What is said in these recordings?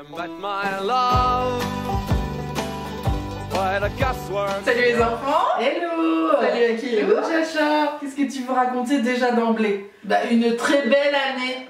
Salut les enfants. Hello. Salut Akilou. Hello Chacha. Qu'est-ce que tu veux raconter déjà d'emblée? Bah, une très belle année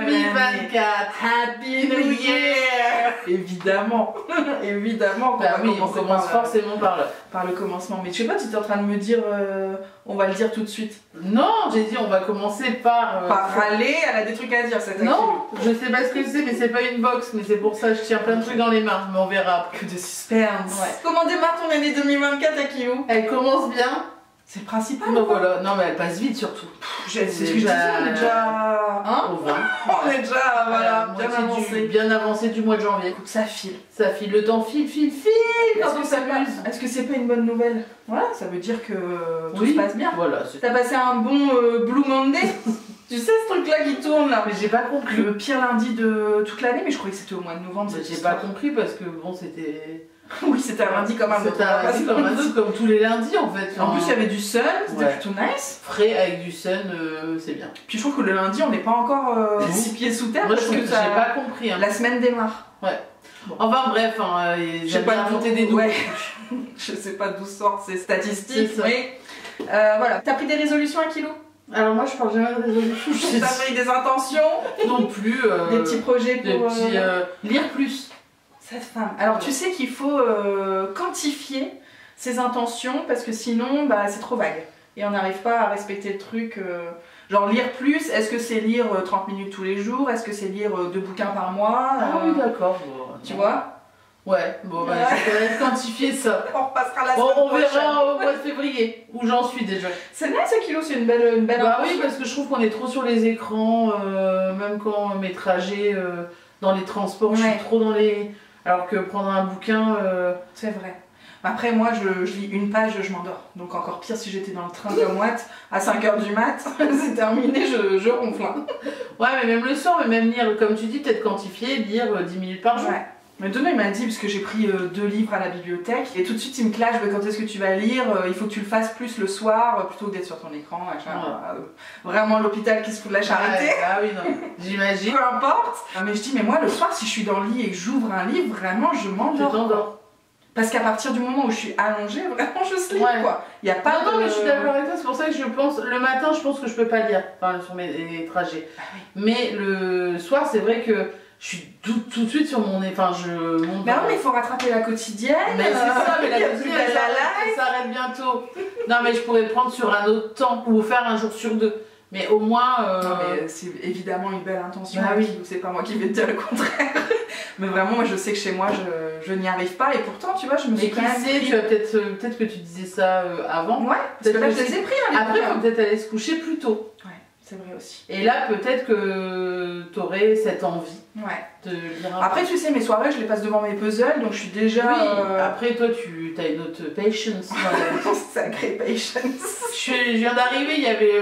2024. Happy New Year. Évidemment. Évidemment qu'on Bah va oui, on commencer commence forcément par le commencement. Mais je sais pas, tu es en train de me dire on va le dire tout de suite. Non, j'ai dit on va commencer par... Par râler, elle a des trucs à dire cette Akilou. Non, je sais pas ce que c'est, mais c'est pas une box, mais c'est pour ça que je tiens plein de trucs dans les mains, mais on verra. Que de suspense. Ouais. Comment démarre ton année 2024 Akilou? Elle commence bien. C'est le principal. Bah voilà, non mais elle passe vite surtout. C'est ce que je disais, on est déjà... Hein? Au 20. On est déjà, voilà, bien avancé. Bien avancé du mois de janvier. Écoute, ça file. Ça file, le temps file quand on s'amuse. Est-ce que c'est pas une bonne nouvelle? Voilà, ça veut dire que tout se passe bien. Voilà. T'as passé un bon Blue Monday? Tu sais ce truc là qui tourne là? Mais j'ai pas compris. Le pire lundi de toute l'année, mais je croyais que c'était au mois de novembre. J'ai pas compris parce que bon c'était... Oui, c'était un lundi comme un autre. C'était un lundi comme un autre, comme tous les lundis en fait. En plus il y avait du sun, c'était Ouais. plutôt nice. Frais avec du sun, c'est bien. Puis je trouve que le lundi on n'est pas encore 6 pieds sous terre. Moi je parce trouve que que ça... j'ai pas compris. Hein. La semaine démarre. Ouais. Enfin bref, j'ai pas inventé des ouais. nouveaux. Je sais pas d'où sortent ces statistiques, C'est ça. mais voilà. T'as pris des résolutions Akilou? Alors moi je parle jamais de résolution. T'as pris des intentions? Non plus. Des petits projets Des pour... petits, lire plus. Cette femme. Alors tu sais qu'il faut quantifier ses intentions parce que sinon bah, c'est trop vague. Et on n'arrive pas à respecter le truc. Genre lire plus, est-ce que c'est lire 30 minutes tous les jours? Est-ce que c'est lire 2 bouquins par mois? Ah oui d'accord. Bon, tu vois? Ouais, bon bah je te laisse quantifier ça. On repassera la Bon, semaine on prochaine. verra au mois de février, où j'en suis déjà. C'est bien ce kilo, c'est une belle Bah intention. oui, parce que je trouve qu'on est trop sur les écrans, même quand mes trajets dans les transports, je Ouais. suis trop dans les... Alors que prendre un bouquin... C'est vrai. Après moi je lis une page, je m'endors. Donc encore pire si j'étais dans le train de moite à 5h du mat, c'est terminé, je ronfle. Hein. Ouais, mais même le soir, mais même lire, comme tu dis, peut-être quantifier, lire 10 minutes par jour. Ouais. Mais demain il m'a dit, parce que j'ai pris 2 livres à la bibliothèque, et tout de suite il me clash, quand est-ce que tu vas lire, il faut que tu le fasses plus le soir, plutôt que d'être sur ton écran, machin. Ouais. Vraiment l'hôpital qui se fout de la charité. Ah oui, non, j'imagine. Peu importe. Mais je dis, mais moi le soir si je suis dans le lit et que j'ouvre un livre, vraiment je Tu m'endors. t'endors. Parce qu'à partir du moment où je suis allongée, vraiment je sleep Ouais. quoi. Il n'y a pas Non, de... mais je suis d'accord avec toi, c'est pour ça que je pense, le matin je pense que je peux pas lire, enfin, sur mes trajets. Ah oui. Mais le soir, c'est vrai que je suis tout de suite sur mon... Enfin, je monte... Mais non, mais il faut rattraper la quotidienne. Mais c'est ça, mais il y la a quotidienne, plus elle la live. s'arrête bientôt. Non, mais je pourrais prendre sur un autre temps, ou faire un jour sur 2. Mais au moins... Non, mais c'est évidemment une belle intention. Bah oui. C'est pas moi qui vais te dire le contraire. Mais vraiment, moi je sais que chez moi je n'y arrive pas. Et pourtant, tu vois, je me Mais suis qui quand même sait, pris... tu as peut-être que tu disais ça avant. Ouais, parce que là je Peut-être les ai pris là, les Après, il bouquins. faut peut-être aller se coucher plus tôt. Ouais, c'est vrai aussi. Et là, peut-être que tu aurais cette envie Ouais. de lire un Après, tu sais, mes soirées, je les passe devant mes puzzles, donc je suis déjà... Oui, après toi tu as une autre patience. Sacré patience. Je viens d'arriver, il y avait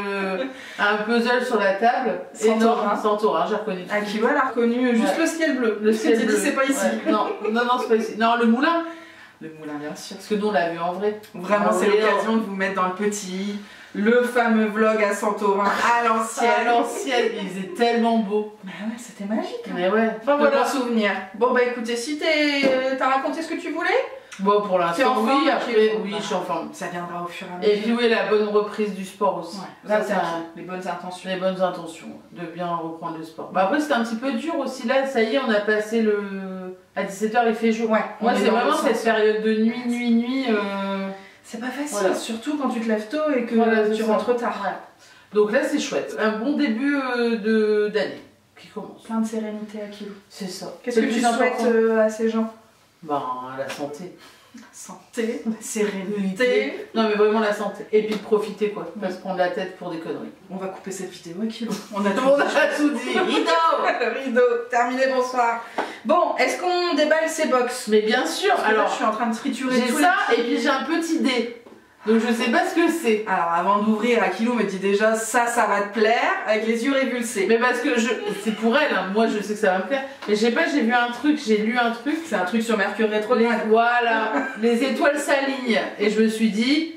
un puzzle sur la table. Santorin. Santorin, j'ai reconnu. Akiva l'a reconnu, juste Ouais. le ciel bleu. Le ciel J'ai dit, bleu. c'est pas ici. Ouais. Non, c'est pas ici. Non, le moulin. Le moulin, bien sûr. Parce que nous on l'a vu en vrai. Vraiment, Ah c'est oui, l'occasion de vous mettre dans le petit, le fameux vlog à Santorin à l'ancienne. À l'ancienne, il faisait tellement beau. Bah ouais, c'était magique. Hein. Mais ouais. Enfin voilà. voilà, souvenir. Bon bah écoutez, si t'as raconté ce que tu voulais, Bon, pour T'es l'instant, en oui, forme, après, Akilou. oui, je suis en forme. ça viendra au fur et à mesure. Et puis, oui, la bonne reprise du sport aussi. Ouais, Ça, ça, c'est les bonnes intentions. les bonnes intentions de bien reprendre le sport. Bah, après, c'était un petit peu dur aussi. Là, ça y est, on a passé le. À 17h, il fait jour. Ouais, Moi, on est c'est dans le vraiment sens. cette période de nuit. C'est pas facile, Voilà. surtout quand tu te lèves tôt et que Voilà, tu c'est ça. rentres tard. Ouais. Donc là, c'est chouette. Un bon début d'année qui commence. Plein de sérénité à Kilo. C'est ça. Qu'est-ce que C'est tu le plus souhaites important. à ces gens? Ben, la santé. Santé, sérénité. Non, mais vraiment la santé. Et puis de profiter, quoi. Pas se prendre la tête pour des conneries. On va couper cette vidéo à Kilo. On a On a tout dit. Rideau. Rideau. Terminé, bonsoir. Bon, est-ce qu'on déballe ces box? Mais bien sûr. Parce que là, Alors, je suis en train de triturer j'ai tout ça les et puis j'ai un petit dé. Donc je sais pas ce que c'est. Alors avant d'ouvrir, Akilou me dit déjà ça va te plaire, avec les yeux révulsés. Mais parce que c'est pour elle, hein. Moi je sais que ça va me plaire. Mais je sais pas, j'ai vu un truc, j'ai lu un truc. C'est un truc sur Mercure rétrograde. Voilà, les étoiles s'alignent. Et je me suis dit,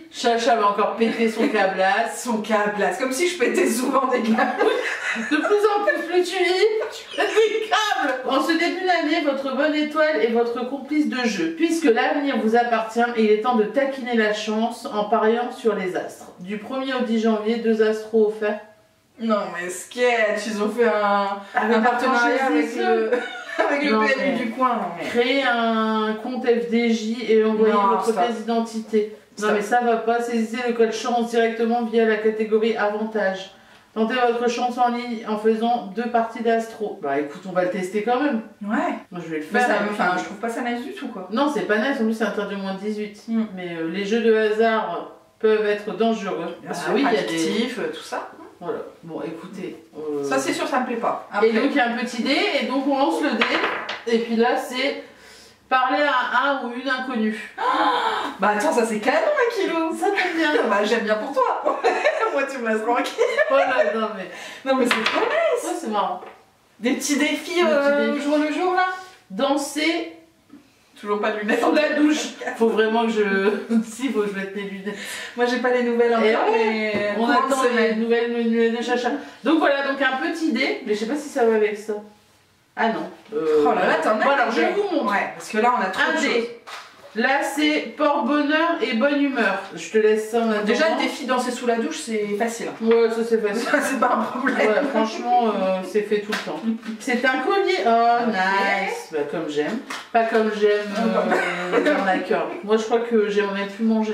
Chacha va encore péter son câblasse. Son câblasse, comme si je pétais souvent des câbles. De plus en plus, plus tu pètes des câbles. En ce début d'année, votre bonne étoile est votre complice de jeu. Puisque l'avenir vous appartient, il est temps de taquiner la chance en pariant sur les astres. Du 1er au 10 janvier, 2 astros offerts. Non mais sketch, ils ont fait un partenariat avec le, avec le PMU du coin. Non, mais... Créez un compte FDJ et envoyez votre pièce d'identité. Non mais ça va pas, saisissez le code chance directement via la catégorie avantage. Tentez votre chance en ligne en faisant 2 parties d'astro. Bah écoute, on va le tester quand même. Ouais. Moi je vais le faire. Enfin, je trouve pas ça nice du tout quoi. Non, c'est pas nice, en plus c'est interdit au moins de 18. Mais les jeux de hasard peuvent être dangereux. Parce que oui, il y a des... tout ça. Voilà. Bon, écoutez. Ça c'est sûr, ça me plaît pas. Après... Et donc il y a un petit dé, et donc on lance le dé. Et puis là c'est parler à un ou une inconnue. Bah attends, ça c'est canon, un kilo. Ça t'aime bien. Bah j'aime bien pour toi. Moi tu me laisses tranquille. Voilà, non mais. Non mais c'est trop nice. Ouais, c'est marrant. Des petits défis jour le jour là. Danser. Toujours pas de lunettes. Sous la douche. Faut vraiment que je. Si, faut que je mette mes lunettes. Moi j'ai pas les nouvelles encore, mais on attend les nouvelles lunettes de Chacha. Donc voilà, donc un petit dé. Mais je sais pas si ça va avec ça. Ah non. Oh là là, t'en as. Bon, alors je vous montre. Ouais, parce que là on a trop de choses. Là c'est porte-bonheur et bonne humeur. Je te laisse ça en attendant. Déjà le défi danser sous la douche c'est facile. Ouais, ça c'est facile. C'est pas un problème. Ouais, franchement c'est fait tout le temps. C'est un collier. Oh nice. Bah, comme j'aime. Pas comme j'aime l'arnaqueur. Moi je crois que j'aimerais plus manger.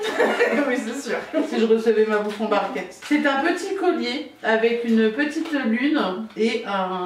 Oui c'est sûr. Si je recevais ma bouffe en barquette. C'est un petit collier avec une petite lune et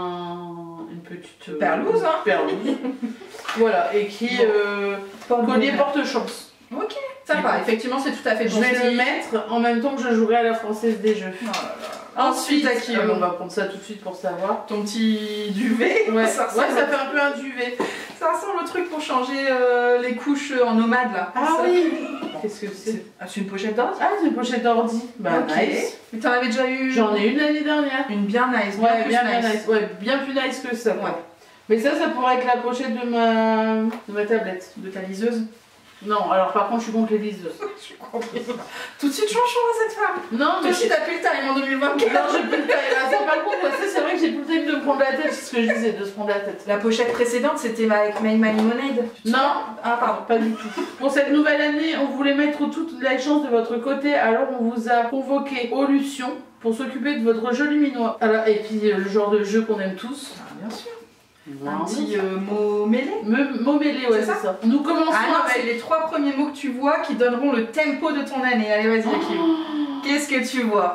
une petite perlouse. Hein. Perlouse. Voilà, et qui collier porte-chance. Ok, sympa, effectivement c'est tout à fait bon. Je vais le mettre en même temps que je jouerai à la Française des Jeux. Oh là là. Ensuite, on va prendre ça tout de suite pour savoir. Ton petit duvet. Ouais, ça fait un peu un duvet. Ça ressemble au truc pour changer les couches en nomade là. Ah ça. Oui. Qu'est-ce que c'est? C'est une pochette d'ordi. Ah, c'est une pochette d'ordi. Bah okay. Nice. Mais t'en avais déjà eu? J'en ai une l'année dernière. Une bien nice. Ouais, bien nice. Ouais, bien plus nice que ça. Ouais. Mais ça pourrait être la pochette de ma tablette. De ta liseuse? Non, alors par contre je suis contre les liseuses. Je suis contre. Tout de suite chanchon à cette femme. Non, mais toi aussi t'as plus le time en 2024. Non, j'ai plus le time. C'est pas le coup, ça c'est vrai que j'ai plus le time de me prendre la tête, c'est ce que je disais, de se prendre la tête. La pochette précédente c'était avec My Money Lemonade. Non, ah pardon, pas du tout. Pour cette nouvelle année, on voulait mettre toutes les chances de votre côté, alors on vous a convoqué au Lucion pour s'occuper de votre jeu luminois. Alors, et puis le genre de jeu qu'on aime tous. Ah, bien sûr. Un petit mot mêlé. Mot mêlé, ouais, c'est ça. Nous commençons avec les 3 premiers mots que tu vois qui donneront le tempo de ton année. Allez, vas-y, Qu'est-ce que tu vois?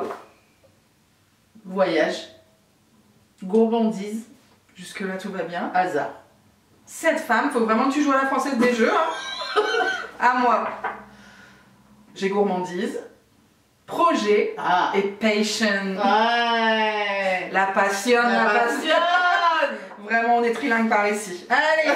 Voyage. Gourmandise. Jusque-là, tout va bien. Hasard. Cette femme, faut vraiment que tu joues à la Française des Jeux. Hein. À moi. J'ai gourmandise. Projet. Et passion. Ouais. La passion, la passion. Vraiment, on est trilingue par ici. Allez.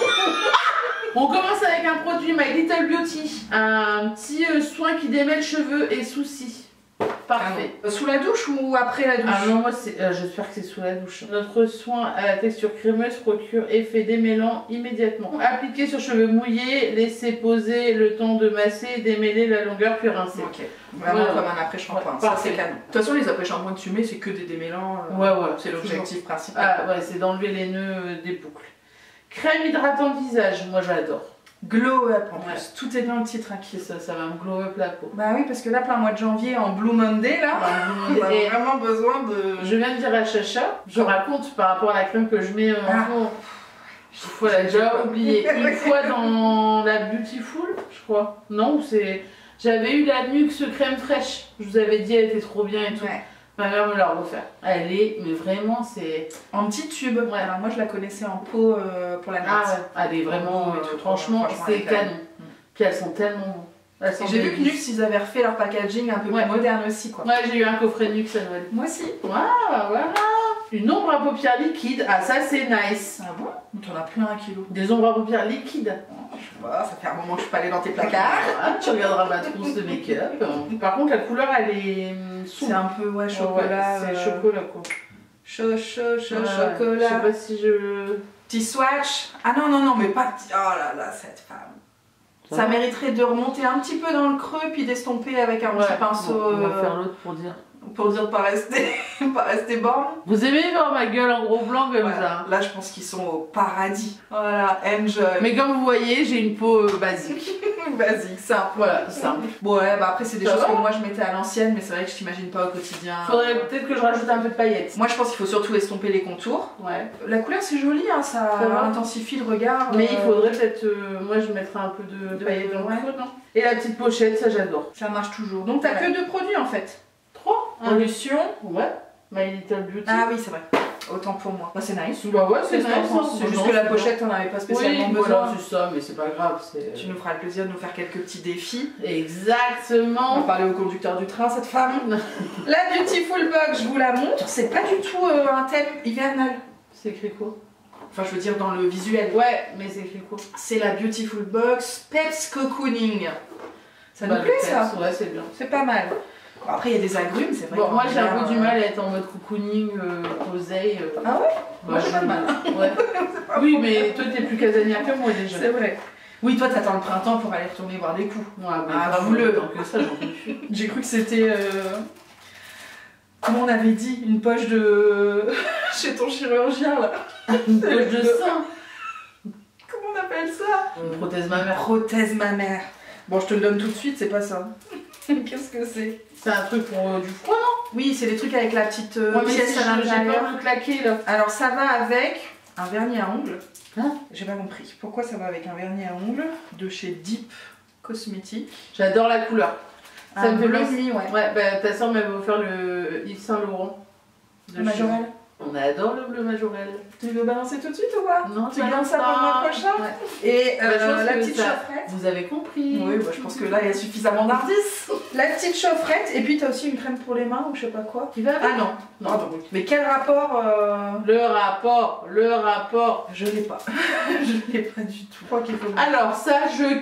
On commence avec un produit My Little Beauty. Un petit soin qui démêle cheveux et soucis. Parfait. Sous la douche ou après la douche? Ah non, moi j'espère que c'est sous la douche. Notre soin à la texture crémeuse procure effet démêlant immédiatement. Appliqué sur cheveux mouillés, laissez poser le temps de masser, démêler la longueur puis rincer. Ok. Vraiment comme un après-shampoing. Ça c'est canon. De toute façon, les après-shampoings que tu mets, c'est que des démêlants. Ouais. C'est l'objectif principal. Ah ouais, c'est d'enlever les nœuds des boucles. Crème hydratante visage, moi j'adore. Glow up en plus, tout est dans le titre qui ça va me glow up la peau. Bah oui, parce que là, plein mois de janvier, en Blue Monday, là, on a vraiment besoin de... Je viens de dire à Chacha, je raconte par rapport à la crème que je mets en faut la déjà oublié. Une fois dans la Beautiful, je crois. Non, c'est... J'avais eu la Nuxe crème fraîche. Je vous avais dit, elle était trop bien et tout. Ouais. Ma mère me l'a refait. Elle est, mais vraiment, c'est... En petit tube. Ouais. Alors moi, je la connaissais en pot pour la natte. Ah ouais, elle est vraiment... franchement, c'est canon. Puis elles sont tellement... J'ai vu que Nuxe, ils avaient refait leur packaging un peu plus moderne aussi, quoi. Ouais, j'ai eu un coffret Nuxe à Noël. Moi aussi. Waouh, voilà. Une ombre à paupières liquide. Ah, ça, c'est nice. Ah bon? T'en as plein 1 kilo. Des ombres à paupières liquides. Je sais pas, ça fait un moment que je suis pas allée dans tes placards. Ah, tu regarderas ma trousse de make-up. Par contre, la couleur, elle est c'est un peu, chocolat. C'est chocolat, quoi. Chocolat. Je sais pas si je... Petit swatch. Ah non, mais pas... Oh là là, cette femme. Ça mériterait de remonter un petit peu dans le creux puis d'estomper avec un petit pinceau. On va faire l'autre pour dire. Pour dire de pas rester, pas rester borne. Vous aimez voir ma gueule en gros blanc comme ça? Là, je pense qu'ils sont au paradis. Voilà, enjoy. Mais comme vous voyez, j'ai une peau basique. Basique, simple. Voilà, simple. Bon, ouais, bah après, c'est des choses que moi je mettais à l'ancienne, mais c'est vrai que je t'imagine pas au quotidien. Faudrait peut-être que je rajoute un peu de paillettes. Moi, je pense qu'il faut surtout estomper les contours. Ouais. La couleur, c'est joli, hein, ça intensifie le regard. Mais il faudrait peut-être. Moi, je mettrais un peu de paillettes dans le creux, non? Et la petite pochette, ça j'adore. Ça marche toujours. Donc, t'as que 2 produits en fait. 3. Pollution. Ouais. My Little Beauty. Ah oui, c'est vrai. Autant pour moi. Bah, c'est nice. Bah ouais, c'est nice. C'est juste que la pochette, on n'avait pas spécialement besoin. Voilà, c'est ça, mais c'est pas grave. Tu nous feras le plaisir de nous faire quelques petits défis. Exactement. On va parler au conducteur du train, cette femme. La Beautiful Box, je vous la montre. C'est pas du tout un thème hivernal. C'est écrit quoi? Enfin, je veux dire dans le visuel. Ouais, mais c'est écrit quoi? C'est la Beautiful Box Peps Cocooning. Ça nous plaît, ça? Ouais, c'est bien. C'est pas mal. Bon, après, il y a des agrumes, c'est vrai. Bon, moi j'ai un peu du mal à être en mode cocooning, oseille. Ah ouais? Moi j'ai pas de mal. Ouais. Oui, mais toi t'es plus casanière que moi déjà. C'est vrai. Oui, toi t'attends le printemps pour aller retourner voir des coups. Ouais, mais le. Donc ça, j'en peux plus. J'ai cru que c'était. Comment on avait dit? Une poche de. Chez ton chirurgien là. Une poche de sein. Comment on appelle ça? Une prothèse mammaire. Prothèse mammaire. Bon, je te le donne tout de suite, c'est pas ça. Qu'est-ce que c'est? C'est un truc pour du froid, non? Oui, c'est des trucs avec la petite pièce à l'intérieur. J'ai pas claqué là. Alors ça va avec un vernis à ongles. Hein? J'ai pas compris. Pourquoi ça va avec un vernis à ongles de chez Deep Cosmetics? J'adore la couleur. Ça me fait bleu penser. nuit, ouais. Ouais, bah ta soeur m'avait offert le Yves Saint Laurent. Le Majorel. On adore le bleu Majorel. Tu veux balancer tout de suite ou pas? Non, tu gardes ça pour le mois prochain? Ouais. Et la que petite chaufferette. Vous avez compris. Oui, bah, je pense que là il y a suffisamment d'indices. La petite chaufferette, et puis t'as aussi une crème pour les mains ou je sais pas quoi. Qui va avec? Ah non. Non. Mais quel rapport Le rapport. Je l'ai pas. Je l'ai pas du tout. Je crois qu'il faut. Alors ça, je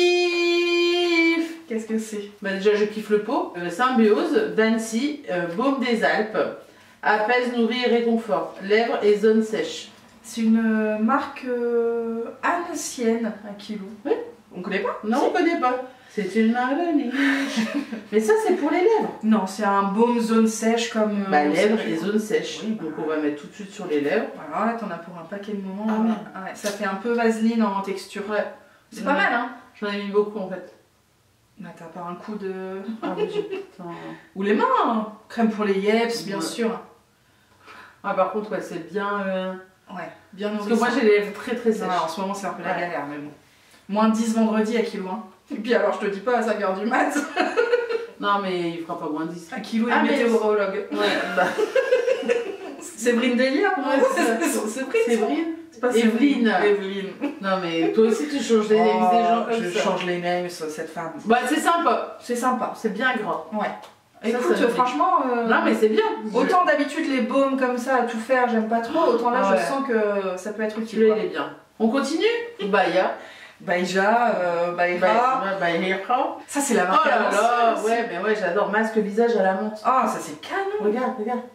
kiffe. Qu'est-ce que c'est? Bah déjà, je kiffe le pot. Symbiose, d'Annecy, baume des Alpes. Apaise, nourrit et réconfort. Lèvres et zones sèches. C'est une marque annoncienne, 1 kilo. Oui. On connaît pas? Non, on connaît pas. C'est une marque de niche. Mais ça, c'est pour les lèvres. Non, c'est un baume zone sèche comme. Bah, lèvres et zones sèches. Oui, donc on va mettre tout de suite sur les lèvres. Voilà, t'en as pour un paquet de moments. Ah, merde. Ouais, ça fait un peu vaseline en texture. Ouais. C'est pas mal, hein? J'en ai mis beaucoup en fait. Bah, t'as pas un coup de. Ah oui, putain. Ou les mains, hein. Crème pour les yeps, bien sûr. Ah, par contre, ouais, c'est bien. Ouais, bien nourrissant. Parce que moi, j'ai les lèvres très très sèches. En ce moment, c'est un peu la galère, mais bon. Moins 10 vendredi à kilo 1. Et puis alors, je te dis pas à 5h du mat. Non, mais il fera pas moins 10. À kilo et météorologue. Ouais, bah. C'est Brine Delia. Ouais, c'est Brine. C'est Brine. C'est pas Evelyne. Evelyne. Non, mais toi aussi, tu changes les names des gens comme je ça. change les names, cette femme. Bah, c'est sympa. C'est sympa. C'est bien gras. Ouais. Ça, écoute, ça franchement. Non, mais c'est bien. Autant d'habitude, les baumes comme ça à tout faire, j'aime pas trop. Autant là, ouais. je sens que ça peut être utile. Celui-là, il est bien. On continue? Baya. Baïja, Baïra. Baïra. Ça, c'est la Oh marque. là là, ouais, mais ouais, j'adore. Masque visage à la menthe. Ah, ça, c'est canon. Regarde.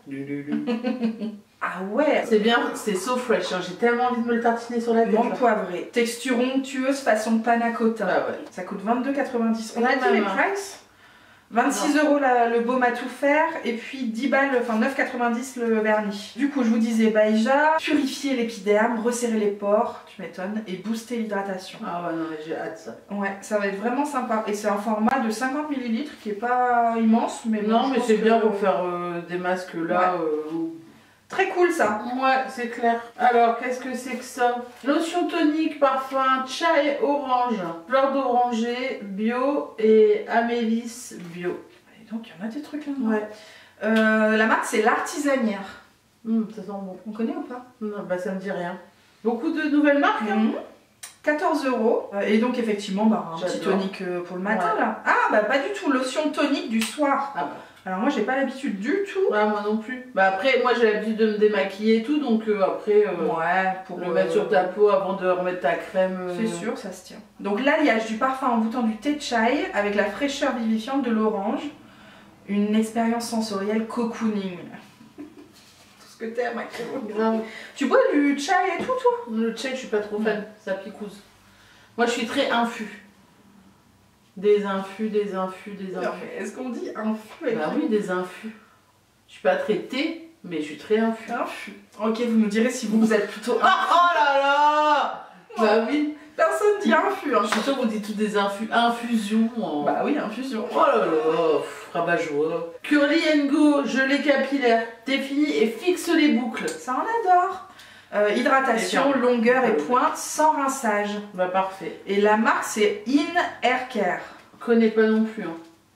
Ah ouais. C'est bien, c'est so fresh. Hein. J'ai tellement envie de me le tartiner sur la tête. Menthe poivrée. Texture onctueuse façon panna cotta. Ah ouais. Ça coûte 22,90. On Ouais, a dit les maman. prices 26 € le baume à tout faire et puis 10 balles, enfin 9,90 le vernis. Du coup, je vous disais Baïja, purifier l'épiderme, resserrer les pores, tu m'étonnes, et booster l'hydratation. Ah ouais, non, mais j'ai hâte ça. Ouais, ça va être vraiment sympa. Et c'est un format de 50 ml qui est pas immense, mais non, bon, mais je pense c'est bien que- pour faire des masques là. Très cool ça. Ouais, c'est clair. Alors, qu'est-ce que c'est que ça? Lotion tonique, parfum, chai orange, fleur d'oranger, bio et amélis bio. Et donc, il y en a des trucs là-dedans. Ouais. La marque, c'est l'Artisanière. Ça sent bon. On connaît ou pas? Non, bah ça me dit rien. Beaucoup de nouvelles marques hein. 14 €. Et donc, effectivement, un petit J'adore. tonique pour le matin Ouais. là. Ah, bah pas du tout. Lotion tonique du soir. Ah bah. Alors, moi, j'ai pas l'habitude du tout. Ouais, moi non plus. Bah après, moi j'ai l'habitude de me démaquiller et tout, donc après, Ouais, pour le mettre sur ta peau avant de remettre ta crème. C'est sûr, ça se tient. Donc l'alliage du parfum envoûtant du thé de chai avec la fraîcheur vivifiante de l'orange. Une expérience sensorielle cocooning. Tout ce que t'aimes, Akiro. Grave. Tu bois du chai et tout, toi? Le chai, je suis pas trop fan, ça picouse. Moi je suis très infus. Des infus, des infus, des Non, infus. mais est-ce qu'on dit infus avec Bah oui, des infus. Je suis pas très thé, mais je suis très infus. infus. Ok, vous nous direz si vous êtes plutôt Ah, oh là là. Bah oui. Personne dit infus. Hein. Je suis sûre que vous dites tous des infus. Infusion. Bah oui, infusion. Oh là là. Rabat-joie. Curly and Go, gelée capillaire. Définis et fixe les boucles. Ça on adore. Hydratation, longueur et pointe sans rinçage. Bah parfait. Et la marque c'est In Hair Care. Connais pas non plus. Hein.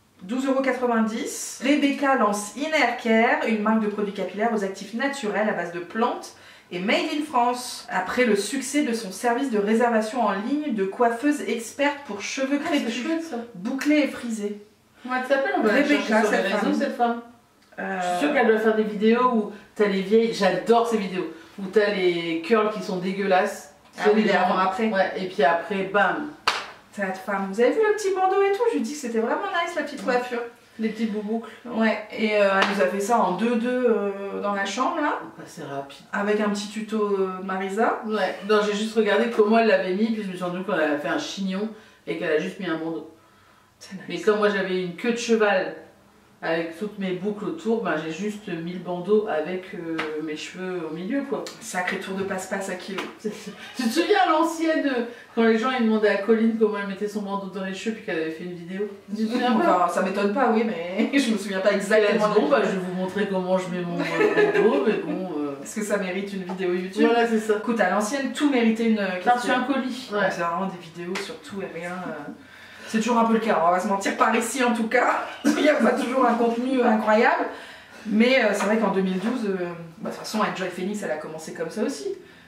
12,90 €. Rebecca lance In Hair Care, une marque de produits capillaires aux actifs naturels à base de plantes et made in France. Après le succès de son service de réservation en ligne de coiffeuse experte pour cheveux C'est crépus, chouette ça. bouclés et frisés. Comment elle s'appelle? On va la Rebecca, chercher sur les cette réseaux, femme. cette femme. Je suis sûre qu'elle doit faire des vidéos où t'as les vieilles, j'adore ces vidéos, où t'as les curls qui sont dégueulasses. Ah oui, les avant-après. Ouais, et puis après, bam, Cette femme. Vous avez vu le petit bandeau et tout? Je lui dis que c'était vraiment nice la petite coiffure. les petites bouboucles. Ouais, et elle nous a fait ça en 2-2 dans la chambre là, Bah, c'est rapide. avec un petit tuto de Marisa. Ouais, non, j'ai juste regardé comment elle l'avait mis, puis je me suis rendu compte qu'elle avait fait un chignon et qu'elle a juste mis un bandeau. C'est nice. Mais comme moi j'avais une queue de cheval avec toutes mes boucles autour, bah, j'ai juste mis le bandeau avec mes cheveux au milieu quoi. Sacré tour de passe-passe à kilo. Tu te souviens à l'ancienne, quand les gens ils demandaient à Colline comment elle mettait son bandeau dans les cheveux puis qu'elle avait fait une vidéo? Tu te souviens pas? Enfin, ça m'étonne pas, oui, mais je me souviens pas Elle a exactement. dit, bon bah je vais vous montrer comment je mets mon bandeau, mais bon... Est-ce que ça mérite une vidéo YouTube? Voilà, c'est ça. Écoute, à l'ancienne, tout méritait une T'as reçu question. un colis. Ouais, c'est vraiment des vidéos sur tout et rien. C'est toujours un peu le cas, on va se mentir, par ici en tout cas. Il n'y a pas toujours un contenu incroyable. Mais c'est vrai qu'en 2012, de toute façon, Enjoy Phoenix, elle a commencé comme ça aussi.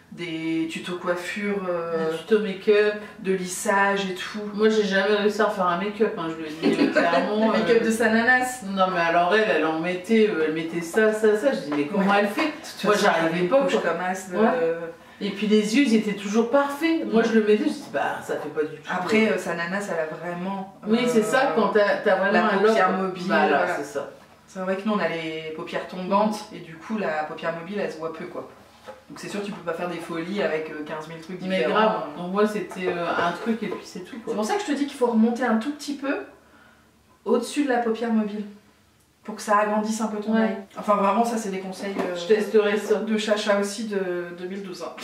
Des tutos coiffure, Des tutos make-up. de lissage et tout. Moi j'ai jamais réussi à faire un make-up, hein, je le dis clairement. Le make-up de Sananas. Non mais alors elle en mettait, elle mettait ça. Je dis mais comment elle fait? Moi j'arrivais pas quoi. Comme as de... Et puis les yeux ils étaient toujours parfaits. Moi je le mettais, je dis bah ça fait pas du tout. Après, Sananas, elle a vraiment... Oui c'est ça, quand t'as vraiment la un paupière look. mobile. Voilà, Voilà. c'est ça. C'est vrai que nous, on a les paupières tombantes et du coup, la paupière mobile, elle se voit peu quoi. Donc c'est sûr, tu peux pas faire des folies avec 15 000 trucs différents. Mais grave, donc moi c'était un truc et puis c'est tout quoi. C'est pour ça que je te dis qu'il faut remonter un tout petit peu au-dessus de la paupière mobile pour que ça agrandisse un peu ton œil. Enfin vraiment, ça c'est des conseils Je testerai ça. de Chacha aussi de 2012. Hein.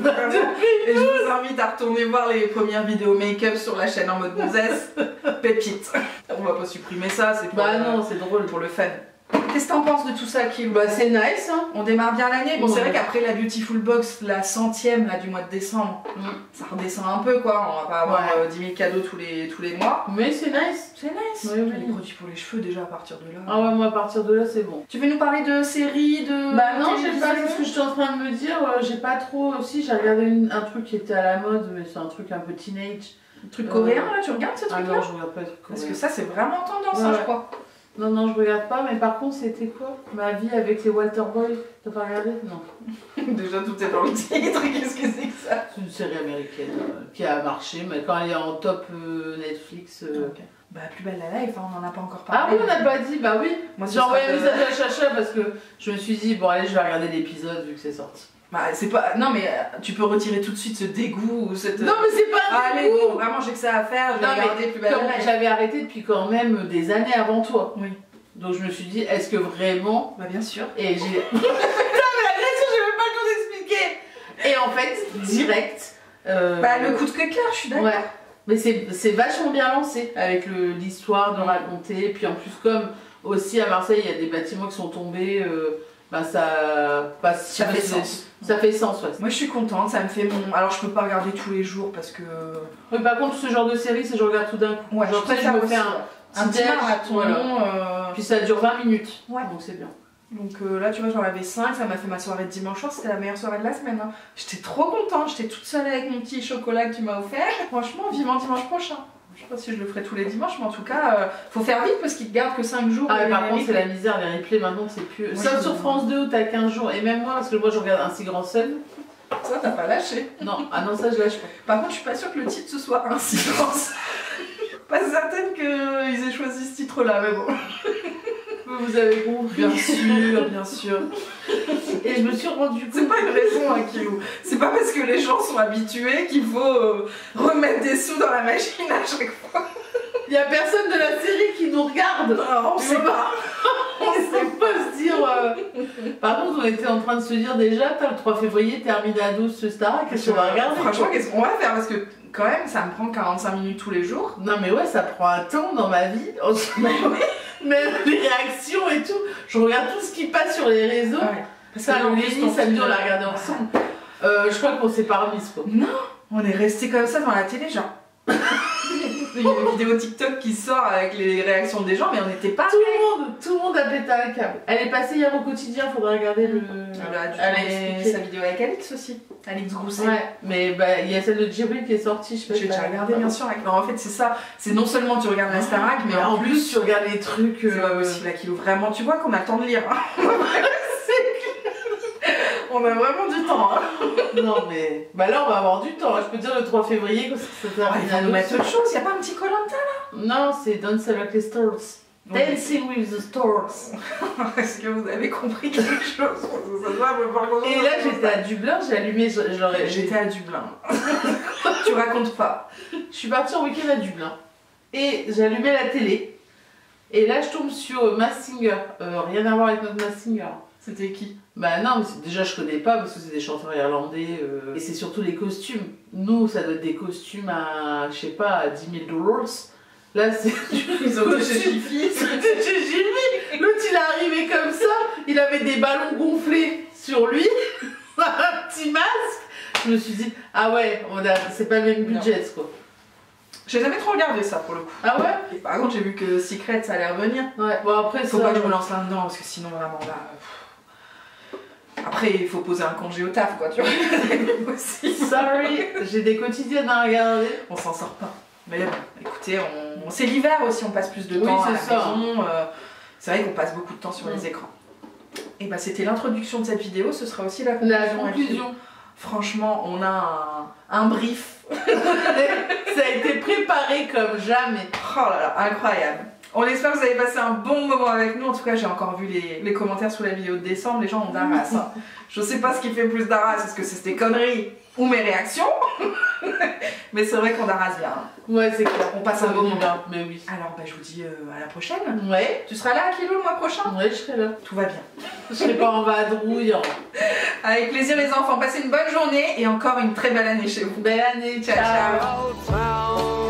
Et je vous invite à retourner voir les premières vidéos make-up sur la chaîne En Mode Gonzesse. Pépite. On va pas supprimer ça, c'est pour, Bah non, c'est drôle. pour le fun. Qu'est-ce que t'en penses de tout ça, Kim? Bah c'est nice hein. On démarre bien l'année. Bon, c'est vrai Ouais. qu'après la Beautiful Box, la 100e là, du mois de décembre, ça redescend un peu quoi. On va pas avoir 10 000 cadeaux tous les mois. Mais c'est nice. C'est nice. Oui, oui. Les produits pour les cheveux déjà à partir de là. Ah ouais, moi à partir de là c'est bon. Tu veux nous parler de séries, de... Bah non, j'ai pas, télévision? c'est ce que j'étais en train de me dire, j'ai pas trop aussi, j'ai regardé un truc qui était à la mode, mais c'est un truc un peu teenage. Le truc coréen là, tu regardes ce Ah truc là? non, je regarde pas les trucs Parce coréens. que ça c'est vraiment tendance, Ouais, hein, ouais. je crois. Non, non, je regarde pas, mais par contre c'était quoi? Ma vie avec les Walter Boy, t'as pas regardé? Non. Déjà tout est dans le titre, qu'est-ce que c'est que ça? C'est une série américaine qui a marché, mais quand elle est en top Netflix... Ok. Bah Plus belle la life, hein, on en a pas encore Ah parlé. oui, on n'a pas dit, bah oui. Moi, ce J'ai envoyé sera un de- message à Chacha parce que je me suis dit, bon allez, je vais regarder l'épisode vu que c'est sorti. Bah c'est pas... Non mais tu peux retirer tout de suite ce dégoût ou cette... Non mais c'est pas un Allez, dégoût. bon, vraiment j'ai que ça à faire, je vais Non, mais regarder Plus belle la Comme life. j'avais arrêté depuis quand même des années avant toi. Oui. Donc je me suis dit, est-ce que vraiment... Bah bien sûr. Et j'ai... Putain mais la question, j'ai même pas le temps d'expliquer. Et en fait, direct... Bah le coup de cœur, je suis d'accord. Ouais. Mais c'est vachement bien lancé avec l'histoire de raconter. Puis en plus comme aussi à Marseille, il y a des bâtiments qui sont tombés... bah ça fait sens. Ça fait sens, ouais. Moi je suis contente, ça me fait mon... Alors je peux pas regarder tous les jours parce que... Oui, par contre, ce genre de série, c'est que je regarde tout d'un coup. Ouais, Genre, je préfère me aussi, fais ouais. un petit déj, marathon. voilà. Puis ça dure 20 minutes. Ouais. Donc c'est bien. Donc là tu vois j'en avais 5, ça m'a fait ma soirée de dimanche soir, c'était la meilleure soirée de la semaine. Hein. J'étais trop contente, j'étais toute seule avec mon petit chocolat que tu m'as offert. Franchement, vivement dimanche prochain. Je sais pas si je le ferai tous les dimanches, mais en tout cas, faut faire vite parce qu'ils te gardent que 5 jours. Ah, mais les par contre, c'est replays. la misère, les replays maintenant, c'est plus. Moi, Sauf je- sur France 2 où t'as 15 jours. Et même moi, parce que moi je regarde Un si grand seul. Ça t'as pas lâché. Non, ah non, ça je lâche pas. Par contre, je suis pas sûre que le titre ce soit un silence. Pas certaine qu'ils aient choisi ce titre-là, mais bon. Vous avez compris. Bien sûr, bien sûr. Et je me suis rendu compte. C'est pas une raison, hein, Kilou. C'est pas parce que les gens sont habitués qu'il faut remettre des sous dans la machine à chaque fois. Il y a personne de la série qui nous regarde. Non, on sait pas. On sait pas se dire. Par contre, on était en train de se dire déjà, le 3 février, terminé à 12 ce Star, qu'est-ce qu'on va regarder? Franchement, qu'est-ce qu'on va faire? Parce que quand même, ça me prend 45 minutes tous les jours. Non, mais ouais, ça prend un temps dans ma vie. Même les réactions et tout. Je regarde tout ce qui passe sur les réseaux. Ouais. Ça, le Léni, ça me dit, on l'a regardé ensemble. Je crois qu'on s'est pas remis, quoi. Non, on est resté comme ça devant la télé, genre. Il y a une vidéo TikTok qui sort avec les réactions des gens, mais on n'était pas. Tout le monde a pété un câble. Elle est passée hier au quotidien, faudra regarder le. Sa vidéo avec Alix aussi. Alix Grousset. Ouais, mais bah, il y a celle de Djibril qui est sortie, je sais pas. J'ai déjà regardé, bien sûr. Non, en fait, c'est ça. C'est non seulement tu regardes la Starac, mais en plus tu regardes les trucs. C'est pas possible, Kilo. Vraiment, tu vois qu'on a le temps de lire. On a vraiment du temps. Non, mais. Bah là, on va avoir du temps. Je peux dire le 3 février, quand ça termine. Il va nous mettre autre chose. Y'a pas un petit Koh-Lanta là? Non, c'est Don't Select les Stars. Dancing with the Stars. Est-ce que vous avez compris quelque chose? Et là, j'étais à Dublin, j'ai allumé. J'étais à Dublin. Tu racontes pas. Je suis partie en week-end à Dublin. Et j'ai allumé la télé. Et là, je tombe sur Masked Singer. Rien à voir avec notre Masked Singer. C'était qui? Bah non, mais déjà je connais pas parce que c'est des chanteurs irlandais et c'est surtout les costumes. Nous, ça doit être des costumes à, je sais pas, à 10 000 $. Là, c'est ils ont chez Jiffy. C'était chez Jiffy. L'autre, il est arrivé comme ça, il avait des ballons gonflés sur lui, un petit masque. Je me suis dit, ah ouais, c'est pas le même budget, quoi. J'ai jamais trop regardé ça pour le coup. Ah ouais? Et par contre, j'ai vu que Secret ça allait revenir. Ouais, bon après, faut pas que je me lance là-dedans parce que sinon, vraiment là. Après, il faut poser un congé au taf, quoi, tu vois. Sorry, j'ai des quotidiennes à regarder. On s'en sort pas. Mais bon, écoutez, c'est l'hiver aussi, on passe plus de temps à la maison. C'est vrai qu'on passe beaucoup de temps sur les écrans. Et bah, c'était l'introduction de cette vidéo, ce sera aussi la conclusion. Franchement, on a un brief. Ça a été préparé comme jamais. Oh là là, incroyable. On espère que vous avez passé un bon moment avec nous. En tout cas, j'ai encore vu les commentaires sous la vidéo de décembre. Les gens ont d'arras. Hein. Je sais pas ce qui fait plus d'arras. Est-ce que c'est des conneries ou mes réactions? Mais c'est vrai qu'on d'arras bien. Ouais, c'est clair. On passe un bon moment. Mais oui. Alors, bah, je vous dis à la prochaine. Ouais. Tu seras là, Kilo, le mois prochain? Ouais, je serai là. Tout va bien. Je serai pas en vadrouille. Avec plaisir, les enfants. Passez une bonne journée et encore une très belle année chez vous. Belle année. Ciao, ciao.